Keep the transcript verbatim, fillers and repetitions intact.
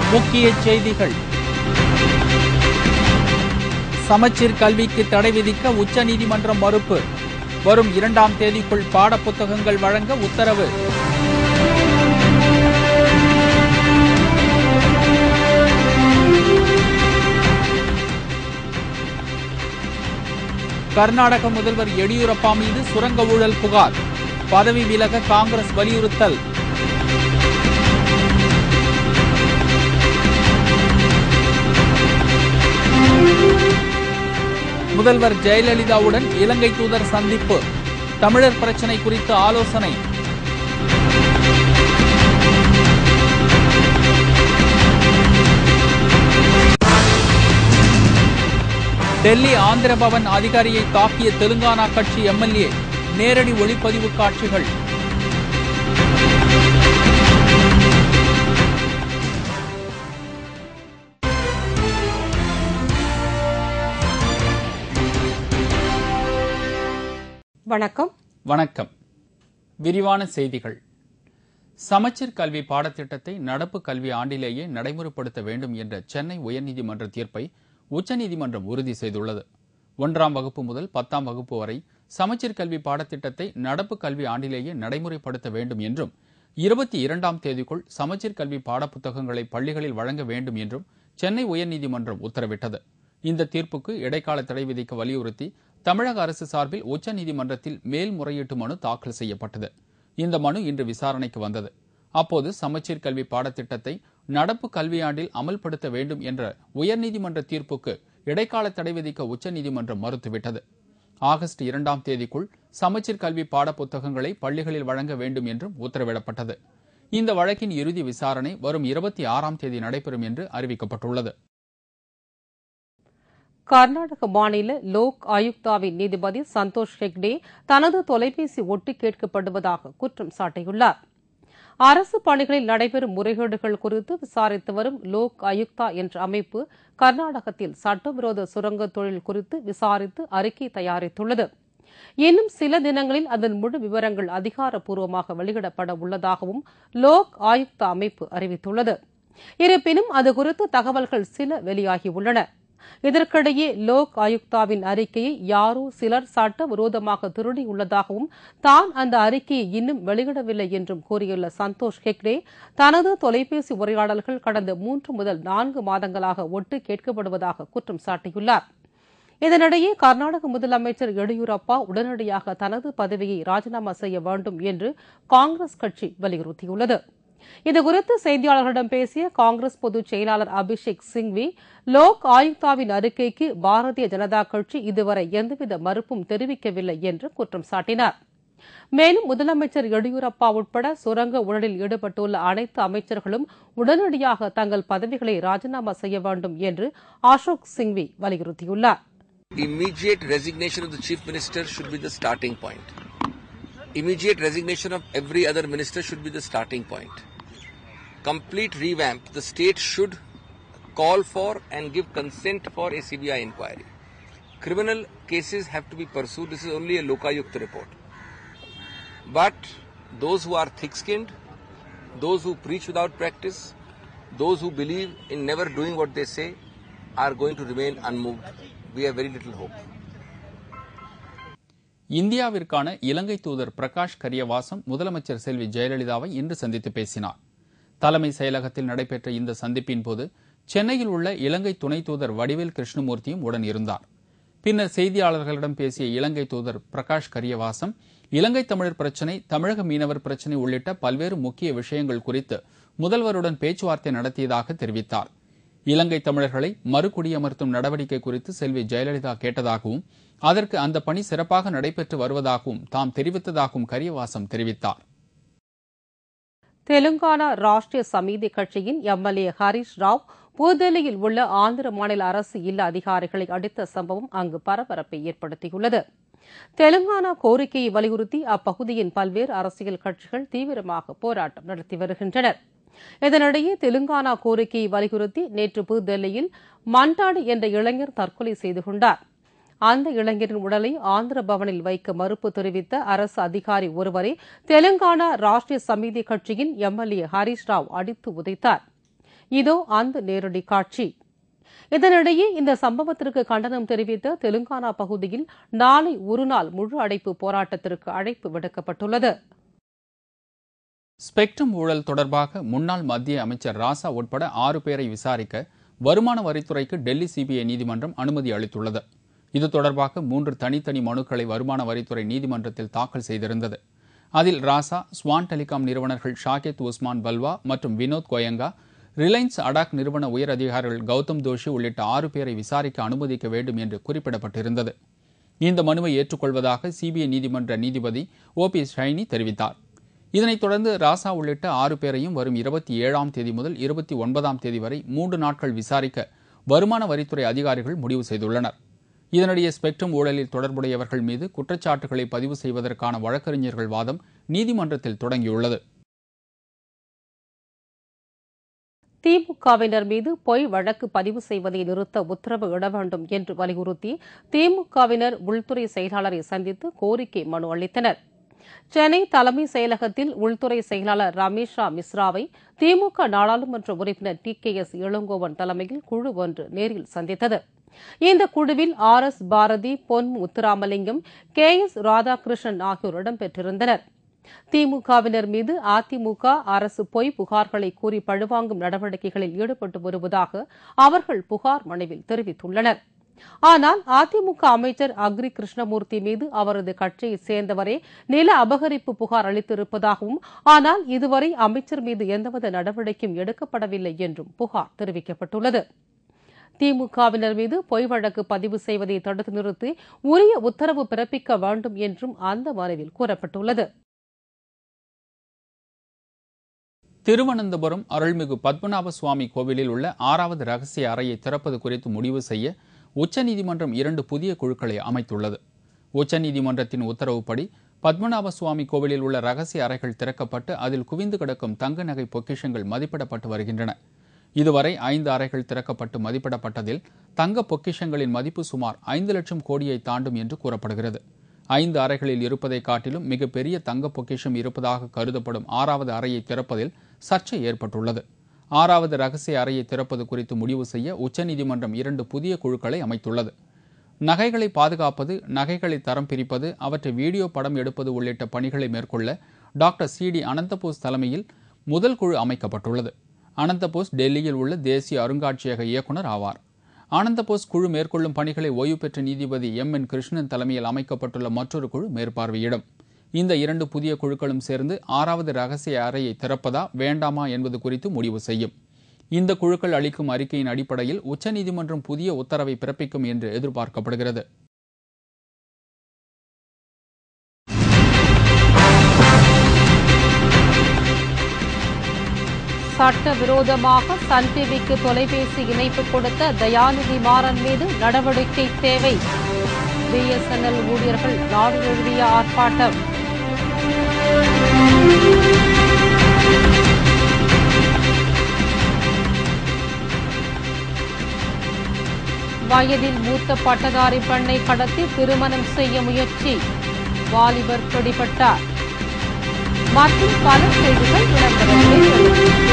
முக்கிய செய்திகள். சமச்சீர் கல்விக்கு தடை விதிக்க உச்சநீதிமன்றம் மறுப்பு. வரும் இரண்டாம் தேதிக்குள் பாடப்புத்தகங்கள் வழங்க உத்தரவு. கர்நாடக முதல்வர் எடியூரப்பா மீது சுரங்க ஊழல் புகார். பதவி விலக காங்கிரஸ் வலியுறுத்தல். முதல்வர் ஜெயலலிதாவுடன் இலங்கை தூதர் சந்திப்பு. தமிழர் பிரச்சினை குறித்து ஆலோசனை. டெல்லி ஆந்திர பவன் அதிகாரியை தாக்கிய தெலுங்கானா கட்சி எம்எல்ஏ. நேரடி ஒளிப்பதிவு காட்சிகள். வணக்கம். வணக்கம். விரிவான செய்திகள். சமச்சீர் கல்வி பாடத்திட்டத்தை நடப்பு கல்வி ஆண்டிலேயே நடைமுறைப்படுத்த வேண்டும் என்ற சென்னை உயர்நீதிமன்ற தீர்ப்பை உச்சநீதிமன்றம் உறுதி செய்துள்ளது. ஒன்றாம் வகுப்பு முதல் பத்தாம் வகுப்பு வரை சமச்சீர் கல்வி பாடத்திட்டத்தை நடப்பு கல்வி ஆண்டிலேயே நடைமுறைப்படுத்த வேண்டும் என்றும் இருபத்தி இரண்டாம் தேதிக்குள் சமச்சீர் கல்வி பாடப்புத்தகங்களை பள்ளிகளில் வழங்க வேண்டும் என்றும் சென்னை உயர்நீதிமன்றம் உத்தரவிட்டது. இந்த தீர்ப்புக்கு இடைக்கால தடை விதிக்க வலியுறுத்தி தமிழக அரசு சார்பில் உச்சநீதிமன்றத்தில் மேல்முறையீட்டு மனு தாக்கல் செய்யப்பட்டது. இந்த மனு இன்று விசாரணைக்கு வந்தது. அப்போது சமச்சீர் கல்வி பாடத்திட்டத்தை நடப்பு கல்வியாண்டில் அமல்படுத்த வேண்டும் என்ற உயர்நீதிமன்ற தீர்ப்புக்கு இடைக்கால தடை விதிக்க உச்சநீதிமன்றம் மறுத்துவிட்டது. ஆகஸ்ட் இரண்டாம் தேதிக்குள் சமச்சீர் கல்வி பாடப்புத்தகங்களை பள்ளிகளில் வழங்க வேண்டும் என்றும் உத்தரவிடப்பட்டது. இந்த வழக்கின் இறுதி விசாரணை வரும் இருபத்தி ஆறாம் தேதி நடைபெறும் என்று அறிவிக்கப்பட்டுள்ளது. கர்நாடக மாநில லோக் ஆயுக்தாவின் நீதிபதி சந்தோஷ் ஹெக்டே தனது தொலைபேசி ஒட்டு கேட்கப்படுவதாக குற்றம் சாட்டியுள்ளார். அரசு பணிகளில் நடைபெறும் முறைகேடுகள் குறித்து விசாரித்து வரும் லோக் ஆயுக்தா என்ற அமைப்பு கர்நாடகத்தில் சட்டவிரோத சுரங்க தொழில் குறித்து விசாரித்து அறிக்கை தயாரித்துள்ளது. இன்னும் சில தினங்களில் அதன் முழு விவரங்கள் அதிகாரப்பூர்வமாக வெளியிடப்பட உள்ளதாகவும் லோக் ஆயுக்தா அமைப்பு அறிவித்துள்ளது. இருப்பினும் அது குறித்து தகவல்கள் சில வெளியாகியுள்ளன. இதற்கிடையே லோக் ஆயுக்தாவின் அறிக்கையை யாரோ சிலர் சட்டவிரோதமாக திருடியுள்ளதாகவும் தான் அந்த அறிக்கையை இன்னும் வெளியிடவில்லை என்றும் கூறியுள்ள சந்தோஷ் ஹெக்டே தனது தொலைபேசி உரையாடல்கள் கடந்த மூன்று முதல் நான்கு மாதங்களாக ஒட்டு கேட்கப்படுவதாக குற்றம் சாட்டியுள்ளார். இதனிடையே கர்நாடக முதலமைச்சர் எடியூரப்பா உடனடியாக தனது பதவியை ராஜினாமா செய்ய வேண்டும் என்று காங்கிரஸ் கட்சி வலியுறுத்தியுள்ளது. இதுகுறித்து செய்தியாளர்களிடம் பேசிய காங்கிரஸ் பொதுச் செயலாளர் அபிஷேக் சிங்வி லோக் ஆயுக்தாவின் அறிக்கைக்கு பாரதிய ஜனதா கட்சி இதுவரை எந்தவித மறுப்பும் தெரிவிக்கவில்லை என்று குற்றம் சாட்டினார். மேலும் முதலமைச்சர் எடியூரப்பா உட்பட சுரங்க ஊழலில் ஈடுபட்டுள்ள அனைத்து அமைச்சர்களும் உடனடியாக தங்கள் பதவிகளை ராஜினாமா செய்ய வேண்டும் என்று அசோக் சிங்வி வலியுறுத்தியுள்ளார். Immediate resignation of the chief minister should be the starting point. Immediate resignation of every other minister should be the starting point. Complete revamp. The state should call for and give consent for a C B I inquiry. Criminal cases have to be pursued. This is only a Lokayukta report. But those who are thick-skinned, those who preach without practice, those who believe in never doing what they say are going to remain unmoved. We have very little hope. இந்தியாவிற்கான இலங்கை தூதர் பிரகாஷ் கரியவாசம் முதலமைச்சர் செல்வி ஜெயலலிதாவை இன்று சந்தித்து பேசினார். தலைமை செயலகத்தில் நடைபெற்ற இந்த சந்திப்பின் போது சென்னையில் உள்ள இலங்கை துணை தூதர் வடிவேல் கிருஷ்ணமூர்த்தியும் உடன் இருந்தார். பின்னர் செய்தியாளர்களிடம் பேசிய இலங்கை தூதர் பிரகாஷ் கரியவாசம் இலங்கை தமிழர் பிரச்சினை, தமிழக மீனவர் பிரச்சினை உள்ளிட்ட பல்வேறு முக்கிய விஷயங்கள் குறித்து முதல்வருடன் பேச்சுவார்த்தை நடத்தியதாக தெரிவித்தார். இலங்கை தமிழர்களை மறுகுடியமர்த்தும் நடவடிக்கை குறித்து செல்வி ஜெயலலிதா கேட்டதாகவும் அதற்கு அந்த பணி சிறப்பாக நடைபெற்று வருவதாகவும் தாம் தெரிவித்ததாகவும் கரியவாசம் தெரிவித்தார். தெலுங்கானா ராஷ்டிரிய சமிதி கட்சியின் எம்எல்ஏ ஹரீஷ் ராவ் புதுதில்லியில் உள்ள ஆந்திர மாநில அரசு இல்ல அதிகாரிகளை அடித்த சம்பவம் அங்கு பரபரப்பை ஏற்படுத்தியுள்ளது. தெலுங்கானா கோரிக்கையை வலியுறுத்தி அப்பகுதியின் பல்வேறு அரசியல் கட்சிகள் தீவிரமாக போராட்டம் நடத்தி வருகின்றனர். இதனிடையே தெலுங்கானா கோரிக்கையை வலியுறுத்தி நேற்று புதுதில்லியில் மண்டாடி என்ற இளைஞர் தற்கொலை செய்து கொண்டார். அந்த இளைஞரின் உடலை ஆந்திர பவனில் வைக்க மறுப்பு தெரிவித்த அரசு அதிகாரி ஒருவரை தெலுங்கானா ராஷ்டிரிய சமிதி கட்சியின் எம்எல்ஏ ஹரீஷ் ராவ் அடித்து உதைத்தார். இதோ அந்த நேரடி காட்சி. இதனிடையே இந்த சம்பவத்திற்கு கண்டனம் தெரிவித்த தெலுங்கானா பகுதியில் நாளை ஒருநாள் முழு அடைப்பு போராட்டத்திற்கு அழைப்பு விடுக்கப்பட்டுள்ளது. ஸ்பெக்ட்ரம் ஊழல் தொடர்பாக முன்னாள் மத்திய அமைச்சர் ராசா உட்பட ஆறு பேரை விசாரிக்க வருமான வரித்துறைக்கு டெல்லி சிபிஐ நீதிமன்றம் அனுமதி அளித்துள்ளது. இது தொடர்பாக மூன்று தனித்தனி மனுக்களை வருமான வரித்துறை நீதிமன்றத்தில் தாக்கல் செய்திருந்தது. அதில் ராசா, ஸ்வான் டெலிகாம் நிறுவனர்கள் ஷாகித் உஸ்மான் பல்வா மற்றும் வினோத் கோயங்கா, ரிலையன்ஸ் அடாக் நிறுவன உயர் அதிகாரிகள் கௌதம் தோஷி உள்ளிட்ட ஆறு பேரை விசாரிக்க அனுமதிக்க வேண்டும் என்று குறிப்பிடப்பட்டிருந்தது. இந்த மனுவை ஏற்றுக்கொள்வதாக சிபிஐ நீதிமன்ற நீதிபதி ஓ பி ஷைனி தெரிவித்தார். இதனைத் தொடர்ந்து ராசா உள்ளிட்ட ஆறு பேரையும் வரும் இருபத்தி ஏழாம் தேதி முதல் இருபத்தி ஒன்பதாம் தேதி வரை மூன்று நாட்கள் விசாரிக்க வருமான வரித்துறை அதிகாரிகள் முடிவு செய்துள்ளனர். இதனிடையே ஸ்பெக்ட்ரம் ஊழலில் தொடர்புடையவர்கள் மீது குற்றச்சாட்டுகளை பதிவு செய்வதற்கான வழக்கறிஞர்கள் வாதம் நீதிமன்றத்தில் தொடங்கியுள்ளது. திமுகவினர் மீது பொய் வழக்கு பதிவு செய்வதை நிறுத்த உத்தரவு இட வேண்டும் என்று வலியுறுத்தி திமுகவினர் உள்துறை செயலாளரை சந்தித்து கோரிக்கை மனு அளித்தனர். சென்னை தலைமை செயலகத்தில் உள்துறை செயலாளர் ரமேஷா மிஸ்ராவை திமுக நாடாளுமன்ற உறுப்பினர் டி கே எஸ் இளங்கோவன் தலைமையில் குழு ஒன்று நேரில் சந்தித்தது. இந்த குழுவில் ஆர் எஸ் பாரதி, பொன் முத்துராமலிங்கம், கே எஸ் ராதாகிருஷ்ணன் ஆகியோர் இடம்பெற்றிருந்தனர். திமுகவினர் மீது அதிமுக அரசு பொய் புகார்களை கூறி பழிவாங்கும் நடவடிக்கைகளில் ஈடுபட்டு வருவதாக அவர்கள் புகார் மனுவில் தெரிவித்துள்ளனர். ஆனால் அதிமுக அமைச்சர் அக்ரி கிருஷ்ணமூர்த்தி மீது அவரது கட்சியைச் சேர்ந்தவரே நில அபகரிப்பு புகார் அளித்திருப்பதாகவும், ஆனால் இதுவரை அமைச்சர் மீது எந்தவித நடவடிக்கையும் எடுக்கப்படவில்லை என்றும் புகார் தெரிவிக்கப்பட்டுள்ளது. திமுகவினர் மீது பொய் வழக்கு பதிவு செய்வதை தடுத்து நிறுத்தி உரிய உத்தரவு பிறப்பிக்க வேண்டும் என்றும் அந்த மனுவில் கூறப்பட்டுள்ளது. திருவனந்தபுரம் அருள்மிகு பத்மநாப சுவாமி கோவிலில் உள்ள ஆறாவது ரகசிய அறையை திறப்பது குறித்து முடிவு செய்ய உச்சநீதிமன்றம் இரண்டு புதிய குழுக்களை அமைத்துள்ளது. உச்சநீதிமன்றத்தின் உத்தரவுப்படி பத்மநாப சுவாமி கோவிலில் உள்ள ரகசிய அறைகள் திறக்கப்பட்டு அதில் குவிந்து கிடக்கும் தங்க நகை பொக்கிஷங்கள் மதிப்பிடப்பட்டு வருகின்றன. இதுவரை ஐந்து அறைகள் திறக்கப்பட்டு மதிப்பிடப்பட்டதில் தங்க பொக்கிஷங்களின் மதிப்பு சுமார் ஐந்து லட்சம் கோடியை தாண்டும் என்று கூறப்படுகிறது. ஐந்து அறைகளில் இருப்பதை காட்டிலும் மிகப்பெரிய தங்க பொக்கிஷம் இருப்பதாக கருதப்படும் ஆறாவது அறையை திறப்பதில் சர்ச்சை ஏற்பட்டுள்ளது. ஆறாவது ரகசிய அறையை திறப்பது குறித்து முடிவு செய்ய உச்சநீதிமன்றம் இரண்டு புதிய குழுக்களை அமைத்துள்ளது. நகைகளை பாதுகாப்பது, நகைகளை தரம் பிரிப்பது, அவற்றை வீடியோ படம் எடுப்பது உள்ளிட்ட பணிகளை மேற்கொள்ள டாக்டர் சி டி அனந்தபோஸ் தலைமையில் முதல் குழு அமைக்கப்பட்டுள்ளது. அனந்தபோஸ் டெல்லியில் உள்ள தேசிய அருங்காட்சியக இயக்குநர் ஆவார். ஆனந்தபோஸ் குழு மேற்கொள்ளும் பணிகளை ஓய்வு பெற்ற நீதிபதி எம் என் கிருஷ்ணன் தலைமையில் அமைக்கப்பட்டுள்ள மற்றொரு குழு மேற்பார்வையிடும். இந்த இரண்டு புதிய குழுக்களும் சேர்ந்து ஆறாவது ரகசிய அறையை திறப்பதா வேண்டாமா என்பது குறித்து முடிவு செய்யும். இந்த குழுக்கள் அளிக்கும் அறிக்கையின் அடிப்படையில் உச்சநீதிமன்றம் புதிய உத்தரவை பிறப்பிக்கும் என்று எதிர்பார்க்கப்படுகிறது. சட்டவிரோதமாக சன் டிவிக்கு தொலைபேசி இணைப்பு கொடுத்த தயாநிதி மாறன் மீது நடவடிக்கை தேவை. பி எஸ் என் எல் ஊழியர்கள் நாடு எழுதிய ஆர்ப்பாட்டம். வயதில் மூத்த பட்டதாரி பெண்ணை கடத்தி திருமணம் செய்ய முயற்சி, வாலிபர் பிடிபட்டார். மற்றும் பல செய்திகள் விளம்பரம்.